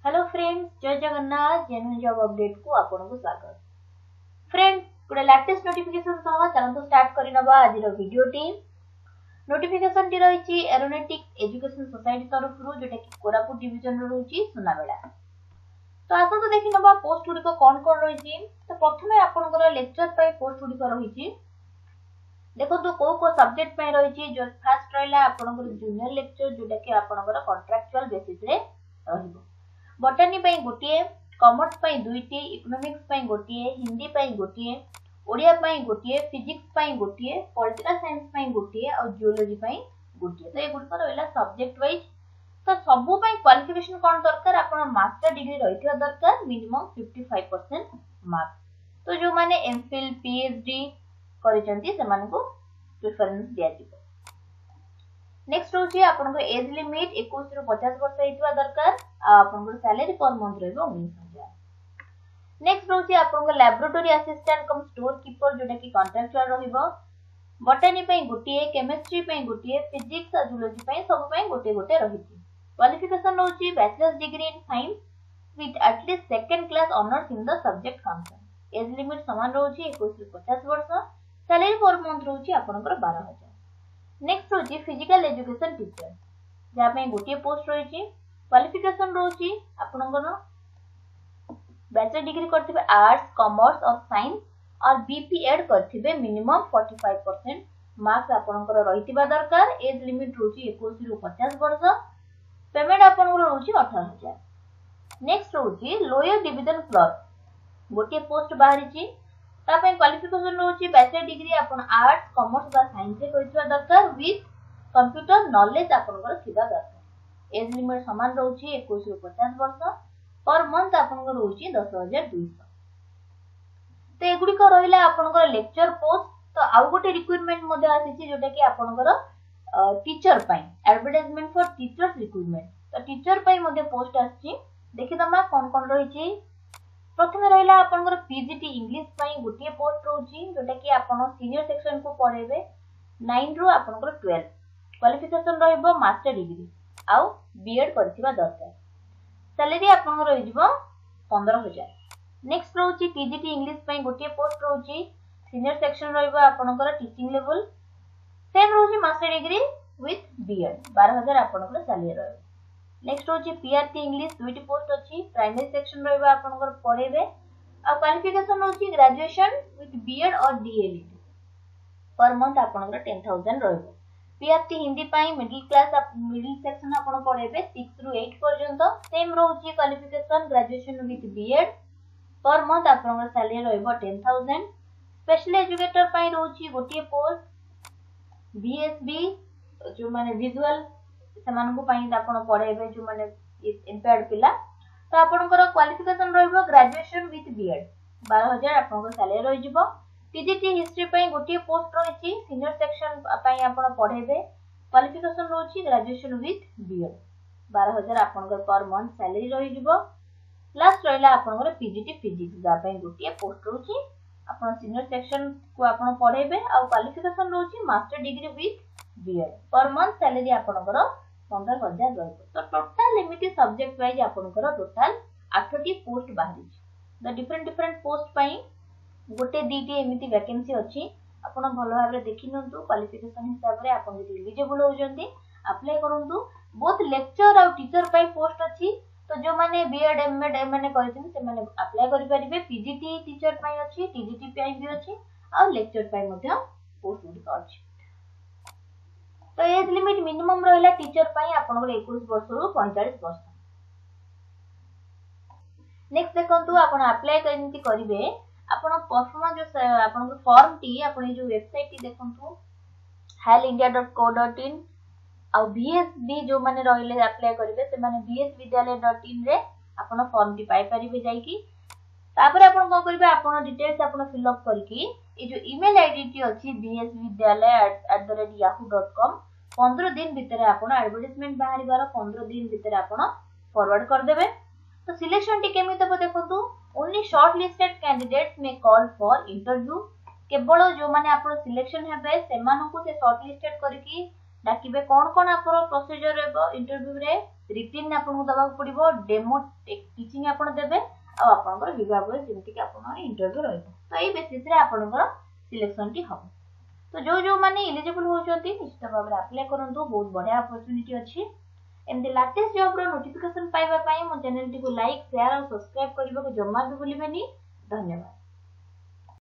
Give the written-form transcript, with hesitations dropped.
Hello friends, जय Jagannath. Genuine job update को आपनको स्वागत। फ्रेंड्स, गोटे लेटेस्ट नोटिफिकेशन सह चलंतु स्टार्ट करि नबा आज रो वीडियो टी। नोटिफिकेशन टी रहिछि एरोनॉटिक्स एजुकेशन सोसाइटी तरफ रु, जेटा कि कोरापुट डिवीजन रो रहुछि सुनाबेला। तो आसंतु देखि नबा पोस्ट गुडी को कोन रहिछि। तो प्रथमे आपनकर लेक्चर पय पोस्ट गुडी को रहिछि। देखो तो को सब्जेक्ट पय रहिछि। जो फर्स्ट रहला आपनकर जूनियर लेक्चर, जोटा कि आपनकर कॉन्ट्रैक्चुअल बेसिस रे रहिबो। बॉटनी पई गोटिए, कॉमर्स पई दुईटी, इकोनॉमिक्स पई गोटिए, हिंदी पई गोटिए, ओडिया पई गोटिए, फिजिक्स पई गोटिए, पॉलिटिकल साइंस पई गोटिए और जियोलॉजी पई गोटिए। तो ए गुड पर रहला सब्जेक्ट वाइज। तो सबु पई क्वालिफिकेशन कोन दरकार, आपण मास्टर डिग्री रहिथिया दरकार, मिनिमम 55% मार्क्स। तो जो माने एमफिल पीएचडी करिसंती से मानको प्रेफरेंस दिया जिवो। नेक्स्ट होची आपनको एज लिमिट 21 रु 50 वर्ष हेतुवा दरकार। आपनको सैलरी पर मंथ रहबो 19000। नेक्स्ट होची आपनको laboratory assistant cum store keeper, जोटा कि कॉन्ट्रैक्चुअल रहबो। बॉटनी पई गोटिए, केमिस्ट्री पई गोटिए, फिजिक्स और जूलॉजी पई सब पई गोटे गोटे रहिछि। क्वालिफिकेशन होची bachelors degree in science with at least second class honours in the subject concern. Age limit समान रहउछि 21 रु 50 वर्ष। सैलरी पर मंथ रहउछि आपनकर 12000। नेक्स्ट होची फिजिकल एजुकेशन टीचर, जा पे गोटे पोस्ट रहिछि। क्वालिफिकेशन रहउछि आपनकर बैचलर डिग्री करथिबे आर्ट्स, कॉमर्स और साइंस और बीपीएड करथिबे, मिनिमम 45% मार्क्स आपनकर रहितिबा दरकार। एज लिमिट रहउछि 21 रु 50 वर्ष। पेमेंट आपनकर रहउछि 18000। नेक्स्ट रहउछि लोअर डिवीजन क्लर्क, गोटे पोस्ट बाहरिछि। ता पे क्वालिफिकेशन रहउछि बैचलर डिग्री आपण आर्ट्स, कॉमर्स बा साइंस रे करथिबा दरकार विथ कंप्यूटर नॉलेज आपनकर थिबा दरकार। एज लिमिट समान रहउछि 21 रु 50 वर्ष। पर मंथ आपनकर रहउछि 10200। तो एगुडी को रहिला आपनकर लेक्चर पोस्ट। तो आउ गोटे रिक्वायरमेंट मध्ये आसीछि, जोटा कि आपनकर टीचर पई एडवर्टाइजमेंट फॉर टीचर्स रिक्वायरमेंट। तो टीचर पई मध्ये पोस्ट आछि। देखि दमा कोन कोन रहिछि। प्रथमे रहिला आपनकर पीजीटी इंग्लिश पई गोटे पोस्ट रहउछि, जोटा कि आपण सीनियर सेक्शन को पढेबे 9 रु आपनकर 12। क्वालिफिकेशन रहइबो मास्टर डिग्री आउ बीएड करथिबा दरकार। सैलरी आपनकर रहिबो 15000। नेक्स्ट रहउछि पीजीटी इंग्लिश पई गोटे पोस्ट रहउछि। सीनियर सेक्शन रहइबो आपनकर टीचिंग लेवल। सेम रहउछि मास्टर डिग्री विथ बीएड 12000 आपनकर सैलरी रहइबो। नेक्स्ट होची पीआरटी इंग्लिश दुईटी पोस्ट अछि। प्राइमरी सेक्शन रहबा आपनकर पढेबे आ क्वालिफिकेशन होची ग्रेजुएशन विथ बीएड और डीएलएड। पर मंथ आपनकर 10000 रहबो। पीआरटी हिंदी पई मिडिल सेक्शन आपन पढेबे 6 रु 8 पर्यंत। सेम रहउची qualification graduation with BEd. Per month आपनकर सैलरी रहबो 10000। स्पेशल एजुकेटर पई रहउची गोटे पोस्ट। बीएसबी जो माने विजुअल सेमानकु पई आपण पढेबे, जो माने इम्पेयर्ड पिला। तो आपनकर क्वालिफिकेशन रहइबो ग्रेजुएशन विथ बीएड 12000 आपनकर सैलरी रहि जिवो। पीजीटी हिस्ट्री पई गोटे पोस्ट रहिछि। सीनियर सेक्शन पई आपण पढेबे। क्वालिफिकेशन रहउछि ग्रेजुएशन विथ बीएड 12000 आपनकर पर मंथ सैलरी रहि जिवो। लास्ट रहला आपनकर पीजीटी फिजिक्स, जा पई गोटे पोस्ट रहउछि। आपण सीनियर सेक्शन को आपण पढेबे आ क्वालिफिकेशन रहउछि master degree with BEd. Per month salary आपनकर 15000 रहइबो। तो टोटल एमिटी सब्जेक्ट वाइज आपनकर टोटल 8टी पोस्ट बाहरिछि। द डिफरेंट पोस्ट पई गोटे दीटी एमिटी वैकेंसी अछि। आपण भलो भाबरे देखि नंतु। क्वालिफिकेशन हिसाब रे आपण जदि एलिजिबल हो जंती अप्लाई करंतु। बोथ लेक्चर और टीचर पई पोस्ट अछि। तो जो माने बीएड एमएड माने करिथिन से माने अप्लाई करि परिबे। पीजीटी टीचर पई अछि, टीजीटी पई भी अछि और लेक्चर पई मध्ये पोस्ट गुडी अछि। तो एज लिमिट मिनिमम रहला टीचर पई आपनकर 21 वर्ष रु 45 वर्ष। नेक्स्ट देखंतु आपण अप्लाई केनती करिवे। आपण परफॉर्मेंस जो आपनकर फॉर्म टी आपण जो वेबसाइट टी देखंतु HALJr.Lecturer और VSB जो माने रहिले अप्लाई करिवे से माने vsvidyalaya.in रे आपण फॉर्म टी पाई परिबे जाईकी। तापर आपण को करिवे, आपण डिटेल्स आपण फिल अप करकी ए जो ईमेल आईडी टी अछि bsvidyalaya@yahoo.com 15 दिन भीतर आपण एडवर्टाइजमेंट बाहरिबार 15 दिन भीतर आपण फॉरवर्ड कर देबे। तो सिलेक्शन टी केमित हो देखंतु। Only short listed candidates may call for interview. केवल जो माने आपण सिलेक्शन हेबे सेमानकु से शॉर्ट लिस्टेड करकी डाकिबे कोन कोन आपरो प्रोसीजर एबो इंटरव्यू रे रिटिन आपन दबा पड़िबो डेमो टीचिंग आपन देबे आ आपनकर विभाग रे जेमति कि आपन इंटरव्यू रहइबो तो एई बेसिस रे आपनकर सिलेक्शन टी हबो तो जो माने एलिजिबल होचंती निश्चित भाव रे अप्लाई करंतु बहुत बढ़िया अपॉर्चुनिटी अछि एमती लेटेस्ट जॉब रो नोटिफिकेशन पाइबा पई मो चैनल टी को लाइक शेयर और सब्सक्राइब करबा को जम्मा भी भूलिबेनी धन्यवाद।